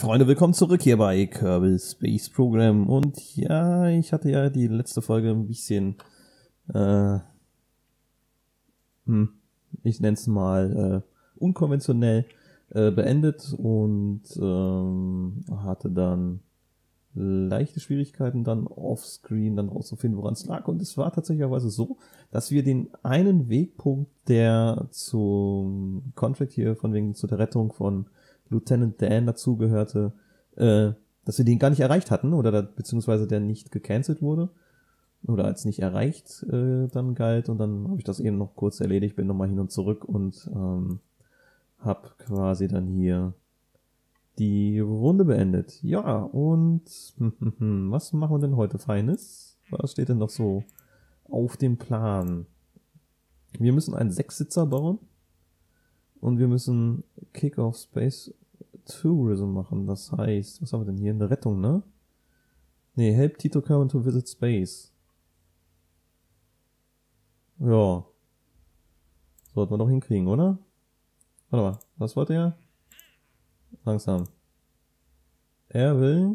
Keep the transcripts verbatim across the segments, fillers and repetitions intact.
Freunde, willkommen zurück hier bei Kerbal Space Program. Und ja, ich hatte ja die letzte Folge ein bisschen, äh, hm, ich nenne es mal äh, unkonventionell äh, beendet und ähm, hatte dann leichte Schwierigkeiten dann offscreen dann rauszufinden, woran es lag. Und es war tatsächlicherweise so, dass wir den einen Wegpunkt, der zum Contract hier von wegen zu der Rettung von Lieutenant Dan dazugehörte, äh, dass wir den gar nicht erreicht hatten oder da, beziehungsweise der nicht gecancelt wurde oder als nicht erreicht äh, dann galt. Und dann habe ich das eben noch kurz erledigt, bin nochmal hin und zurück und ähm, habe quasi dann hier die Runde beendet. Ja, und was machen wir denn heute Feines? Was steht denn noch so auf dem Plan? Wir müssen einen Sechssitzer bauen und wir müssen Kick-Off Space Tourism machen. Das heißt, was haben wir denn hier? Eine Rettung, ne? Ne, help Tito Curran to visit space. Ja. Sollten wir doch hinkriegen, oder? Warte mal, was wollte er? Langsam. Er will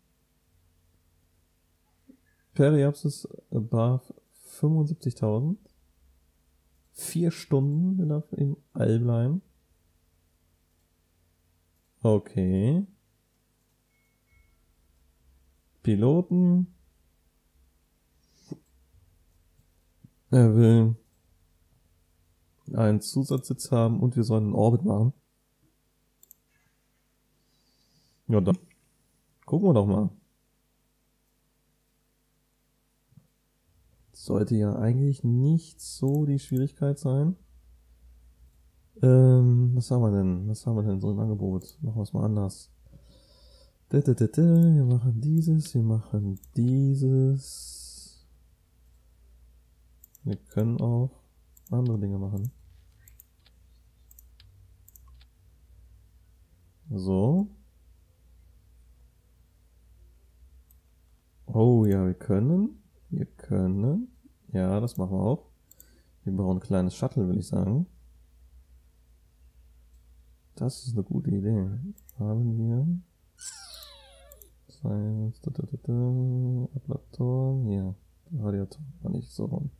Periapsis above fünfundsiebzigtausend. Vier Stunden will er im All bleiben. Okay. Piloten. Er will einen Zusatzsitz haben und wir sollen einen Orbit machen. Ja, dann gucken wir doch mal. Sollte ja eigentlich nicht so die Schwierigkeit sein. Ähm, was haben wir denn? Was haben wir denn so im Angebot? Machen wir es mal anders. Wir machen dieses, wir machen dieses. Wir können auch andere Dinge machen. So. Oh ja, wir können. Wir können. Ja, das machen wir auch. Wir brauchen ein kleines Shuttle, will ich sagen. Das ist eine gute Idee. Haben wir. Ablatoren. Hier. Radiator. War nicht so rum.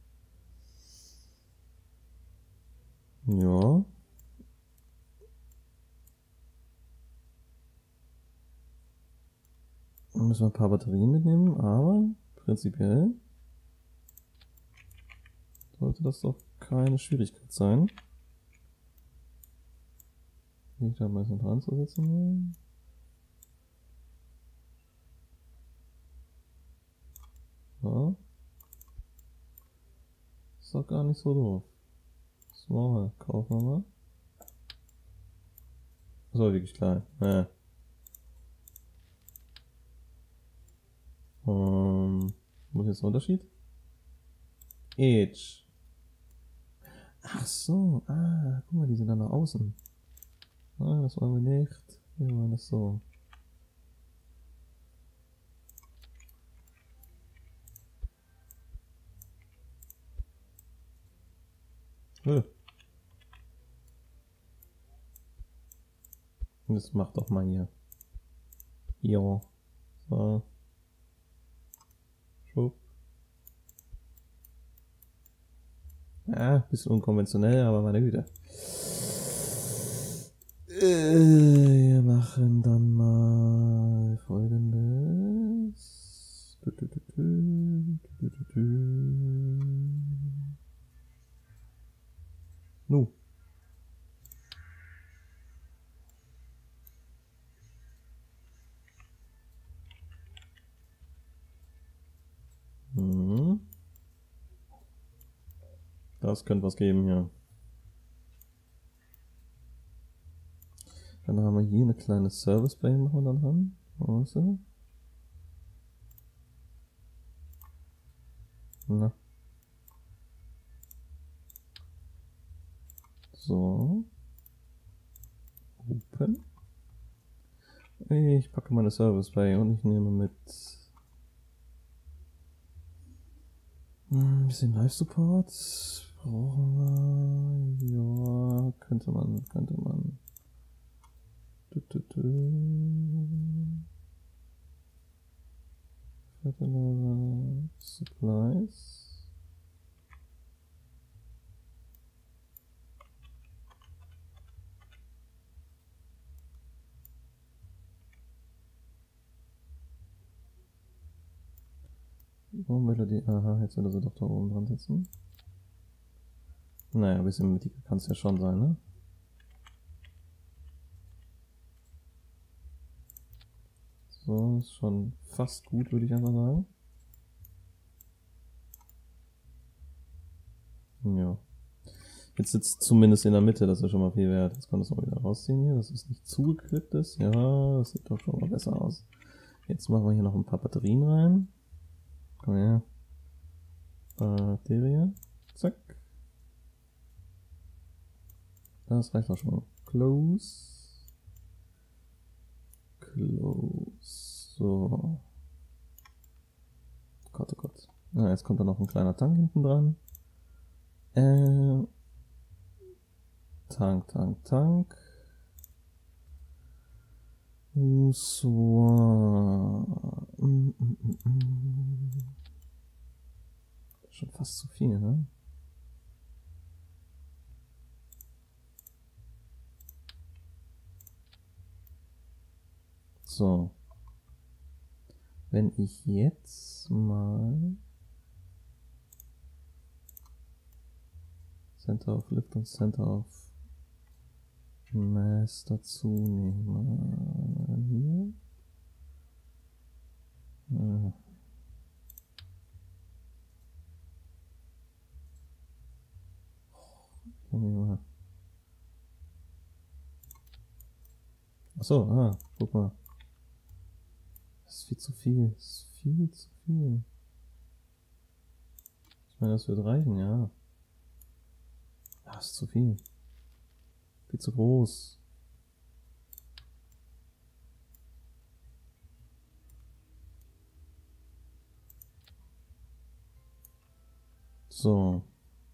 Ja. Dann müssen wir ein paar Batterien mitnehmen, aber prinzipiell sollte das doch keine Schwierigkeit sein. Nicht da ein bisschen dran zu setzen. Ja. Ist doch gar nicht so doof. Small, kaufen wir mal. Das war wirklich klein. Ja. Um, wo ist jetzt der Unterschied? Age. Ach so, ah, guck mal, die sind dann nach außen. Ah, das wollen wir nicht. Wir wollen das so. Äh. Das macht doch mal hier. Ja. So. Schub. Ja, bisschen unkonventionell, aber meine Güte. Äh, wir machen dann mal Folgendes. Du, du, du, du, du, du, du. Nu. Hm. Das könnte was geben hier. Dann haben wir hier eine kleine Service Bay, machen wir dann dran. Wo ist sie? Na. So. Open. Ich packe meine Service Bay und ich nehme mit ein bisschen Live Support. Brauchen wir. Ja, könnte man, könnte man. Du, du, du. Supplies. Warum will er die? Aha, jetzt will er sie doch da oben dran setzen. Naja, ein bisschen mittiger kann es ja schon sein, ne? So, ist schon fast gut, würde ich einfach sagen. Ja. Jetzt sitzt zumindest in der Mitte, das ist schon mal viel wert. Jetzt kann das auch wieder rausziehen hier, dass es nicht zugeklippt ist. Ja, das sieht doch schon mal besser aus. Jetzt machen wir hier noch ein paar Batterien rein. Komm her. Batterie. Zack. Das reicht auch schon. Close. Close. So. Gott, oh Gott. Ah, jetzt kommt da noch ein kleiner Tank hinten dran. Äh, Tank, Tank, Tank. So. Mm, mm, mm, mm. Schon fast zu viel, ne? So. Wenn ich jetzt mal Center of Lift und Center of Mass dazu nehme. Hier. Ja. Achso, ah, guck mal. Das ist viel zu viel. Das ist viel zu viel. Ich meine, das wird reichen, ja. Das ist zu viel. Viel zu groß. So.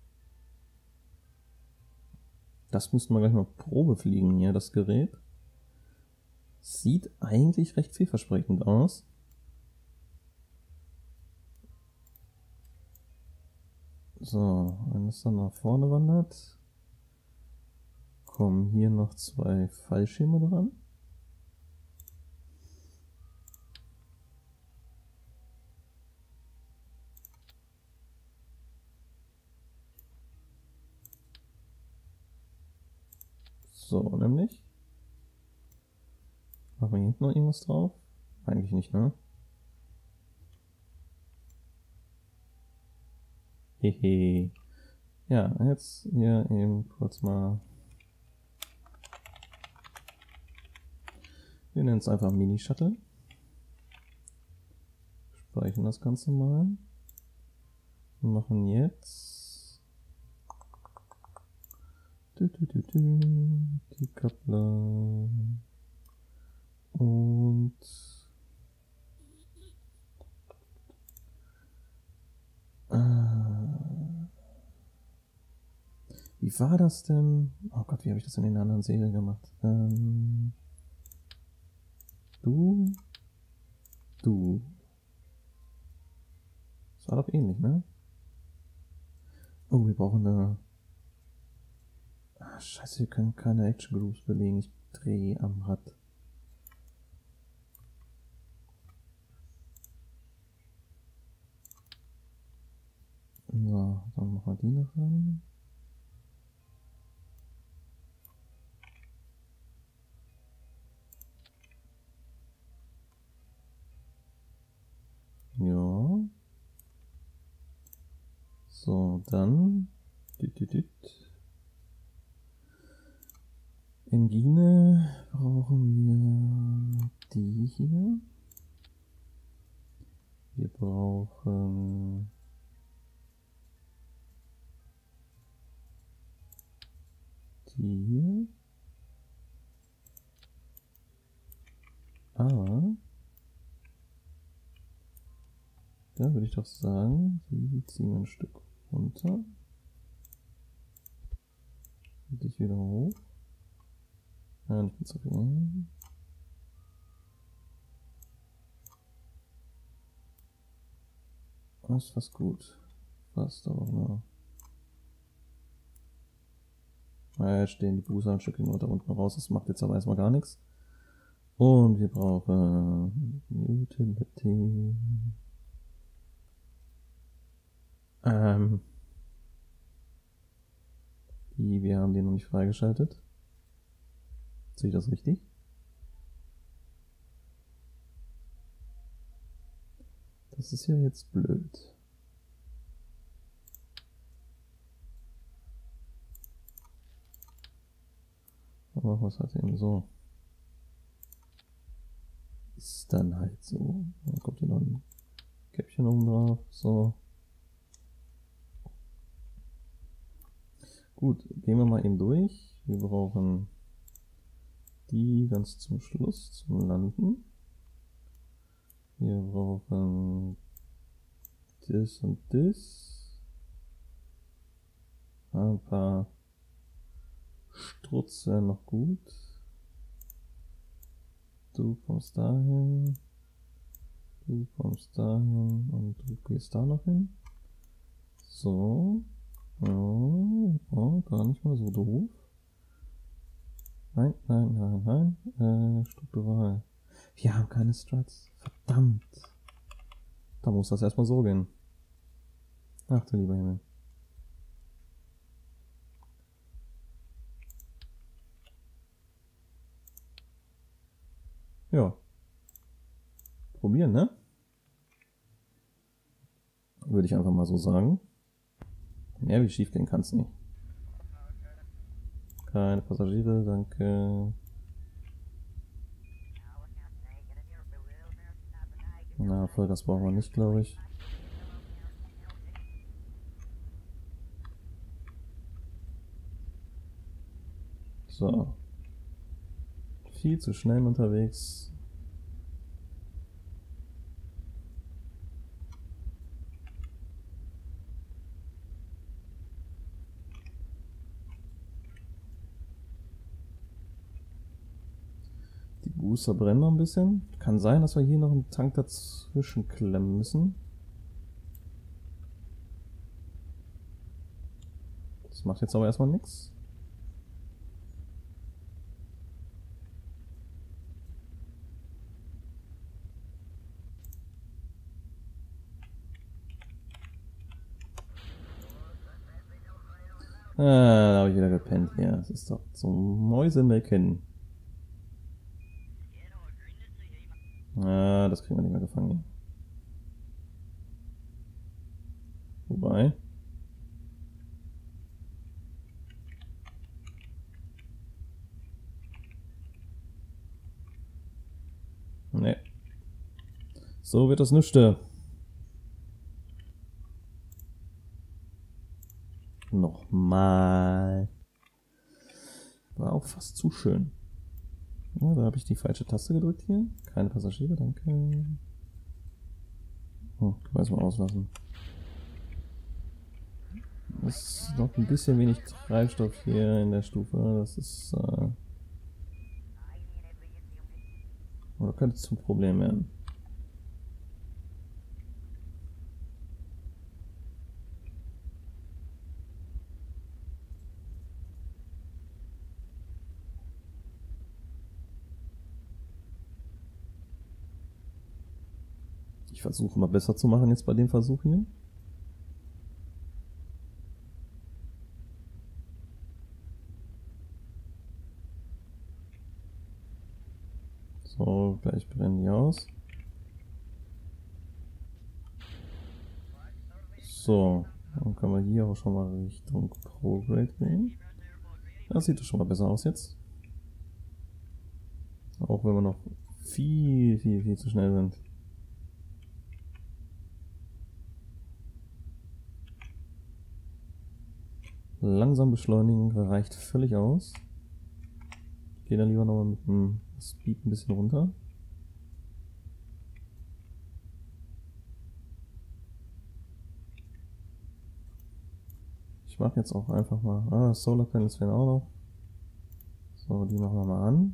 Das müssten wir gleich mal Probe fliegen hier, das Gerät. Sieht eigentlich recht vielversprechend aus. So, wenn es dann nach vorne wandert, kommen hier noch zwei Fallschirme dran. So, nämlich. Machen wir hier hinten noch irgendwas drauf? Eigentlich nicht, ne? Hehe. Ja, jetzt hier eben kurz mal. Wir nennen es einfach Mini-Shuttle. Speichern das Ganze mal. Wir machen jetzt du, du, du, du, die Kappler und äh, wie war das denn? Oh Gott, wie habe ich das in den anderen Serie gemacht? Ähm, du, du. Das war doch ähnlich, ne? Oh, wir brauchen eine. Ah, scheiße, wir können keine Action Groups belegen. Ich drehe am Rad. So, dann machen wir die noch rein. Ja. So, dann. Engine brauchen wir die hier. Wir brauchen die hier. Aber da würde ich doch sagen, die ziehen wir ein Stück runter. Und dich wieder hoch. Ja, nicht mit so viel. Das ist fast gut. Fast aber nur. Naja, jetzt stehen die Booster ein Stückchen weiter unten raus. Das macht jetzt aber erstmal gar nichts. Und wir brauchen Utility. Ähm. Die, wir haben den noch nicht freigeschaltet. Sehe ich das richtig? Das ist ja jetzt blöd. Aber was hat eben so? Ist dann halt so. Dann kommt hier noch ein Käppchen oben drauf. So. Gut, gehen wir mal eben durch. Wir brauchen die ganz zum Schluss zum Landen. Wir brauchen das und das. Ein paar Strutz wären noch gut. Du kommst dahin. Du kommst dahin und du gehst da noch hin. So. Oh, oh, gar nicht mal so doof. Nein, nein, nein, nein. Äh, struktural. Wir haben keine Struts. Verdammt. Da muss das erstmal so gehen. Ach du lieber Himmel. Ja. Probieren, ne? Würde ich einfach mal so sagen. Mehr wie schief gehen kann's nicht. Keine Passagiere, danke. Na, Vollgas brauchen wir nicht, glaube ich. So. Viel zu schnell unterwegs. Die Booster brennen noch ein bisschen. Kann sein, dass wir hier noch einen Tank dazwischen klemmen müssen. Das macht jetzt aber erstmal nichts. Ah, da habe ich wieder gepennt hier. Das ist doch zum Mäusemelken. Ah, das kriegen wir nicht mehr gefangen. Wobei. Ne. So wird das nüchte. Nochmal. War auch fast zu schön. Ja, da habe ich die falsche Taste gedrückt hier. Keine Passagiere, danke. Oh, du kannst mal auslassen. Es ist noch ein bisschen wenig Treibstoff hier in der Stufe. Das ist. Äh oder könnte zum Problem werden. Ich versuche mal besser zu machen jetzt bei dem Versuch hier. So, gleich brennen die aus. So, dann können wir hier auch schon mal Richtung Prograde gehen. Das sieht doch schon mal besser aus jetzt. Auch wenn wir noch viel, viel, viel zu schnell sind. Langsam beschleunigen reicht völlig aus. Ich gehe dann lieber nochmal mit dem Speed ein bisschen runter. Ich mache jetzt auch einfach mal. Ah, Solar Panels werden auch noch. So, die machen wir mal an.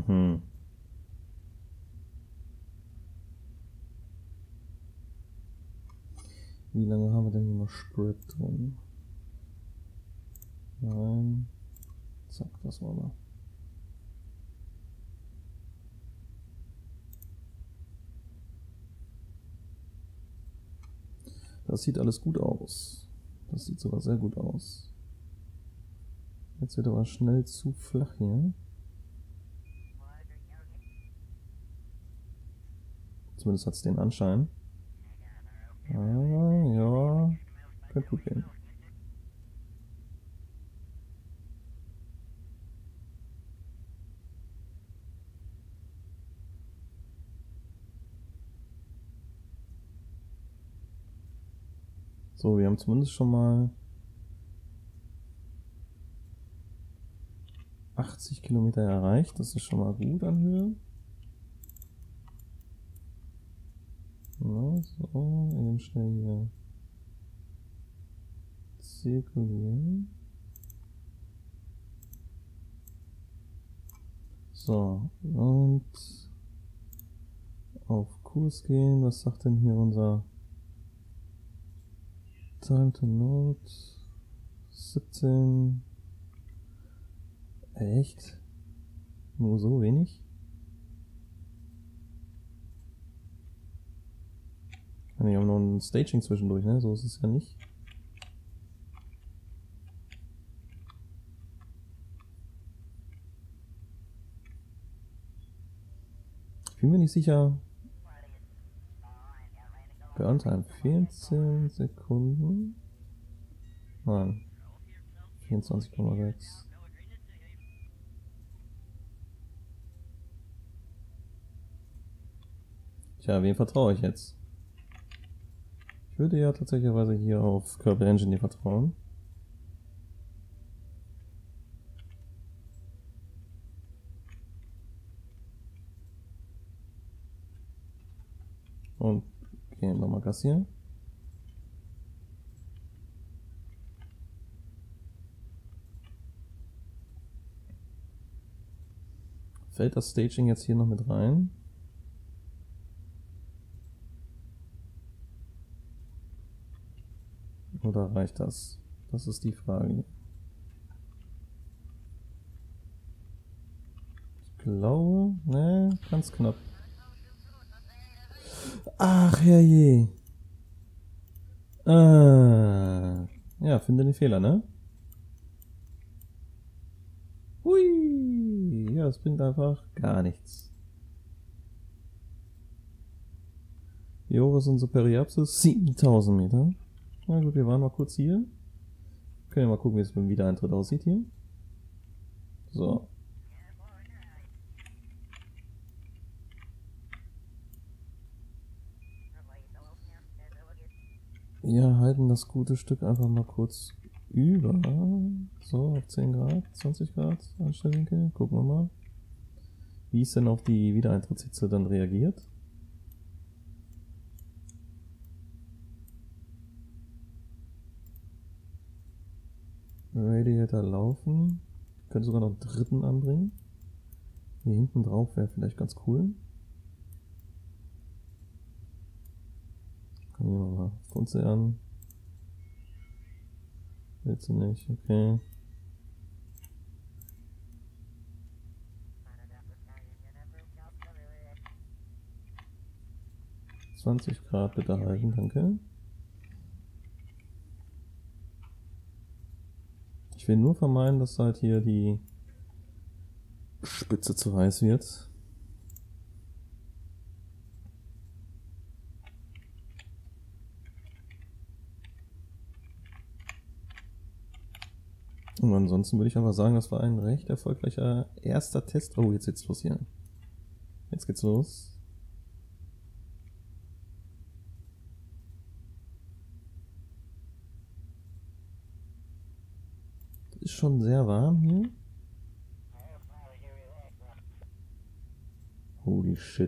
Mhm. Wie lange haben wir denn hier noch Spread drin? Nein. Zack, das war mal. Das sieht alles gut aus. Das sieht sogar sehr gut aus. Jetzt wird aber schnell zu flach hier. Zumindest hat es den Anschein. Aber ja, könnte gut gehen. So, wir haben zumindest schon mal achtzig Kilometer erreicht. Das ist schon mal gut an Höhe. Ja, so, eben schnell hier zirkulieren. So, und auf Kurs gehen. Was sagt denn hier unser Time to Note? siebzehn. Echt? Nur so wenig? Wir haben noch ein Staging zwischendurch, ne? So ist es ja nicht. Ich bin mir nicht sicher. Burn Time vierzehn Sekunden. Nein. vierundzwanzig Komma sechs. Tja, wem vertraue ich jetzt? Ich würde ja tatsächlich hier auf Kerbal Engineer vertrauen. Und gehen nochmal Gas hier. Fällt das Staging jetzt hier noch mit rein? Oder reicht das? Das ist die Frage. Ich glaube, ne, ganz knapp. Ach herrje. Ah, ja, finde den Fehler, ne? Hui, ja, das bringt einfach gar nichts. Wie hoch ist unsere Periapsis? siebentausend Meter. Na gut, wir waren mal kurz hier. Können wir mal gucken, wie es beim Wiedereintritt aussieht hier. So. Wir halten das gute Stück einfach mal kurz über. So, auf zehn Grad, zwanzig Grad Anstellwinkel. Gucken wir mal, wie es denn auf die Wiedereintrittshitze dann reagiert. Radiator laufen. Ich könnte sogar noch einen dritten anbringen. Hier hinten drauf wäre vielleicht ganz cool. Kann hier mal Funze an. Willst du nicht? Okay. zwanzig Grad bitte halten, danke. Ich will nur vermeiden, dass halt hier die Spitze zu heiß wird. Und ansonsten würde ich einfach sagen, das war ein recht erfolgreicher erster Test. Oh, jetzt geht's los hier. Jetzt geht's los. Ist schon sehr warm hier. Holy shit.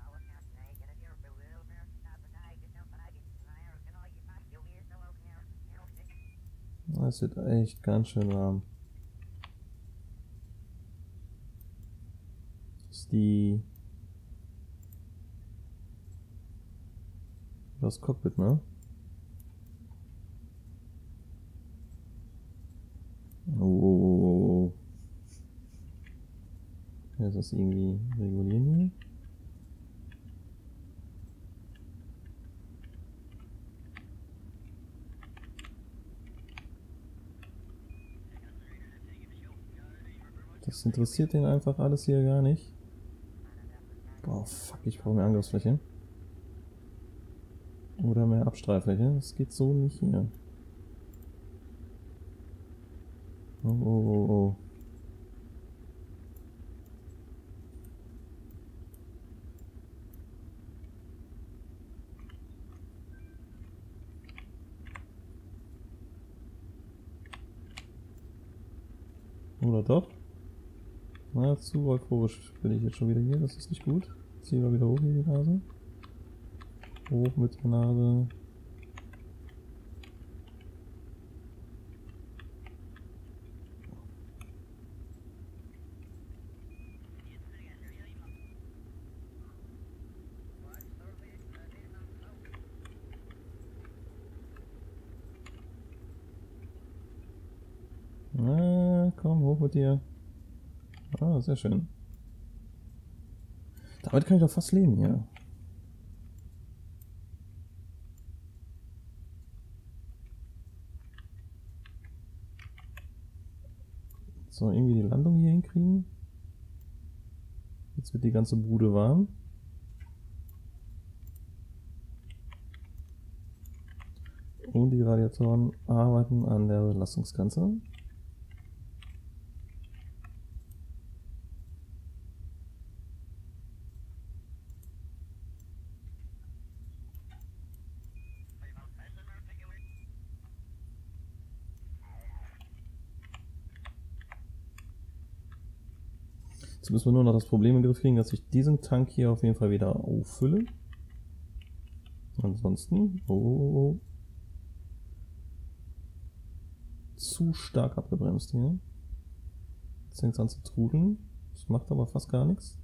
Es wird echt ganz schön warm. ist die... Das Cockpit, ne? Oh, oh, oh, oh. Ja, ist das irgendwie regulieren hier? Das interessiert den einfach alles hier gar nicht. Boah, fuck, ich brauche mehr Angriffsfläche. Oder mehr Abstreifläche. Das geht so nicht hier. Oh, oh, oh, oh. Oder doch? Na, zu euphorisch bin ich jetzt schon wieder hier. Das ist nicht gut. Ziehen wir wieder hoch hier die Nase. Hoch mit der Nase. Na, komm, hoch mit dir. Ah, sehr schön. Damit kann ich doch fast leben, ja. So, irgendwie die Landung hier hinkriegen. Jetzt wird die ganze Bude warm. Und die Radiatoren arbeiten an der Belastungsgrenze. Jetzt müssen wir nur noch das Problem in den Griff kriegen, dass ich diesen Tank hier auf jeden Fall wieder auffülle. Ansonsten... Oh, oh, oh. Zu stark abgebremst hier. Jetzt fängt es an zu trudeln. Das macht aber fast gar nichts.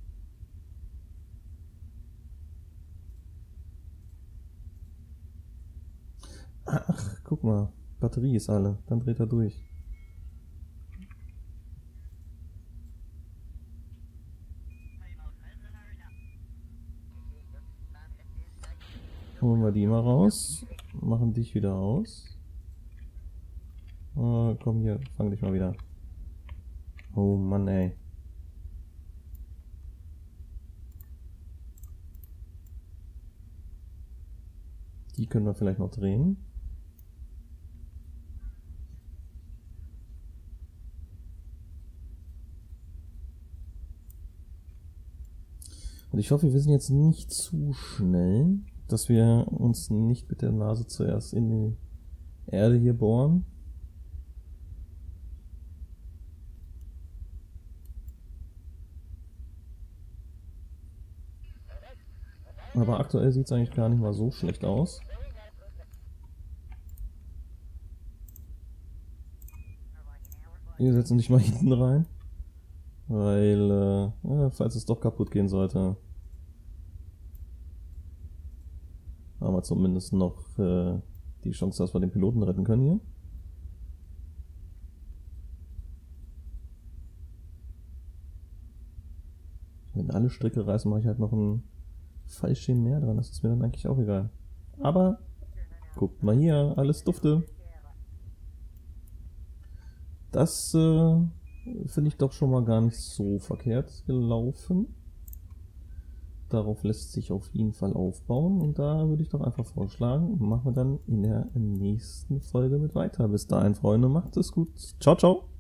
Ach, guck mal. Batterie ist alle. Dann dreht er durch. Holen wir die mal raus. Machen dich wieder aus. Oh, komm hier, fang dich mal wieder. Oh Mann, ey. Die können wir vielleicht noch drehen. Und ich hoffe, wir sind jetzt nicht zu schnell, dass wir uns nicht mit der Nase zuerst in die Erde hier bohren. Aber aktuell sieht es eigentlich gar nicht mal so schlecht aus. Wir setzen dich mal hinten rein, weil, äh, ja, falls es doch kaputt gehen sollte, haben wir zumindest noch äh, die Chance, dass wir den Piloten retten können hier. Wenn alle Stricke reißen, mache ich halt noch einen Fallschirm mehr dran, das ist mir dann eigentlich auch egal. Aber, guckt mal hier, alles dufte. Das äh, finde ich doch schon mal gar nicht so verkehrt gelaufen. Darauf lässt sich auf jeden Fall aufbauen und da würde ich doch einfach vorschlagen, machen wir dann in der nächsten Folge mit weiter. Bis dahin, Freunde, macht es gut. Ciao, ciao.